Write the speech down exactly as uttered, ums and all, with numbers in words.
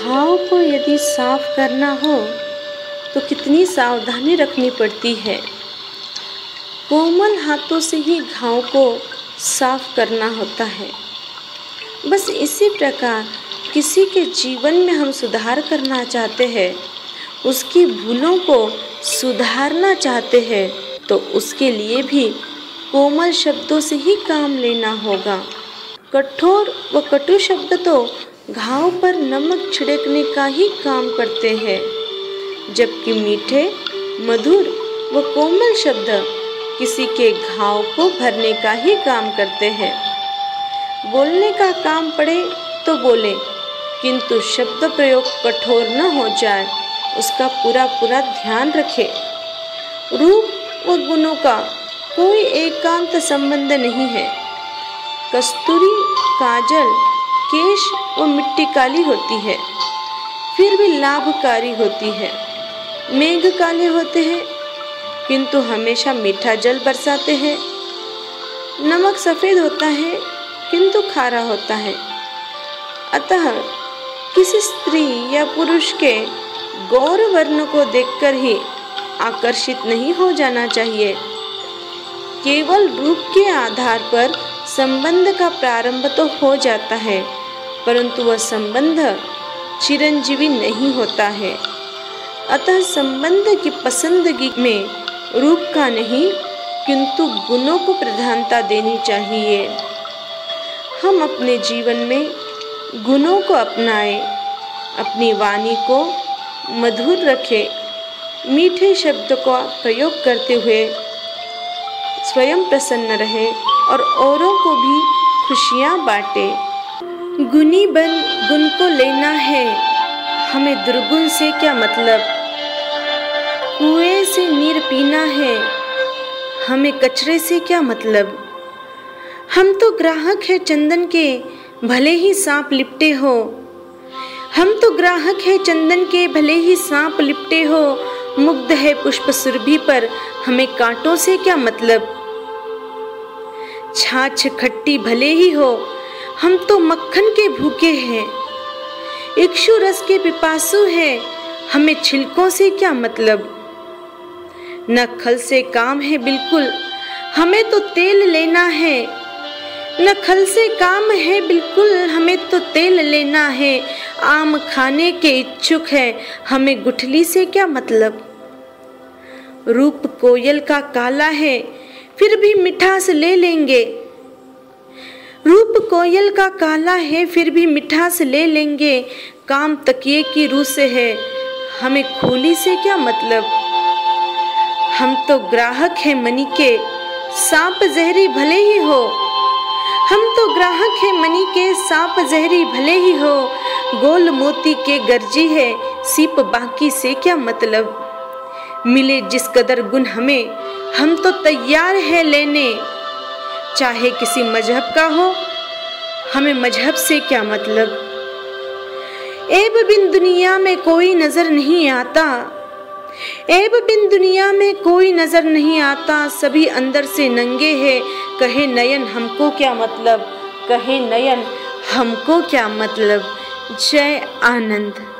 घाव को यदि साफ करना हो तो कितनी सावधानी रखनी पड़ती है। कोमल हाथों से ही घाव को साफ करना होता है। बस इसी प्रकार किसी के जीवन में हम सुधार करना चाहते हैं, उसकी भूलों को सुधारना चाहते हैं, तो उसके लिए भी कोमल शब्दों से ही काम लेना होगा। कठोर व कटु शब्द तो घाव पर नमक छिड़कने का ही काम करते हैं, जबकि मीठे, मधुर व कोमल शब्द किसी के घाव को भरने का ही काम करते हैं। बोलने का काम पड़े तो बोले, किंतु शब्द प्रयोग कठोर न हो जाए, उसका पूरा पूरा ध्यान रखे। रूप व गुणों का कोई एकांत संबंध नहीं है। कस्तूरी, काजल, केश व मिट्टी काली होती है, फिर भी लाभकारी होती है। मेघ काले होते हैं, किंतु हमेशा मीठा जल बरसाते हैं। नमक सफ़ेद होता है, किंतु खारा होता है। अतः किसी स्त्री या पुरुष के गौर वर्ण को देखकर ही आकर्षित नहीं हो जाना चाहिए। केवल रूप के आधार पर संबंध का प्रारंभ तो हो जाता है, परंतु वह संबंध चिरंजीवी नहीं होता है। अतः संबंध की पसंदगी में रूप का नहीं, किंतु गुणों को प्रधानता देनी चाहिए। हम अपने जीवन में गुणों को अपनाएं, अपनी वाणी को मधुर रखें, मीठे शब्द का प्रयोग करते हुए स्वयं प्रसन्न रहे और औरों को भी खुशियाँ बांटे। गुणी बन गुण को लेना है, हमें दुर्गुण से क्या मतलब। कुएं से नीर पीना है, हमें कचरे से क्या मतलब। हम तो ग्राहक है चंदन के, भले ही सांप लिपटे हो। हम तो ग्राहक है चंदन के, भले ही सांप लिपटे हो। मुग्ध है पुष्प सुरभि पर, हमें कांटों से क्या मतलब। छाछ खट्टी भले ही हो, हम तो मक्खन के भूखे हैं। इक्षु रस के पिपासु हैं, हमें छिलकों से क्या मतलब। न खल से काम है बिल्कुल, हमें तो तेल लेना है। न खल से काम है बिल्कुल, हमें तो तेल लेना है। आम खाने के इच्छुक है, हमें गुठली से क्या मतलब। रूप कोयल का काला है, फिर भी मिठास ले लेंगे। रूप कोयल का काला है, फिर भी मिठास ले लेंगे। काम तकिए की रूह से है, हमें खोली से क्या मतलब। हम तो ग्राहक हैं मनी के, सांप जहरी भले ही हो। हम तो ग्राहक हैं मनी के, सांप जहरी भले ही हो। गोल मोती के गर्जी है, सीप बाकी से क्या मतलब। मिले जिस कदर गुण हमें, हम तो तैयार है लेने। चाहे किसी मजहब का हो, हमें मजहब से क्या मतलब। ऐब बिन दुनिया में कोई नजर नहीं आता। ऐब बिन दुनिया में कोई नजर नहीं आता। सभी अंदर से नंगे हैं, कहे नयन हमको क्या मतलब। कहे नयन हमको क्या मतलब। जय आनंद।